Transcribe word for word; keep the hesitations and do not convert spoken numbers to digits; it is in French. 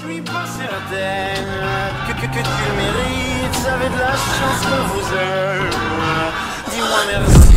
suis pas certaine que, que, que tu le mérites. Vous avez de la chance qu'on vous aime. Dis-moi merci.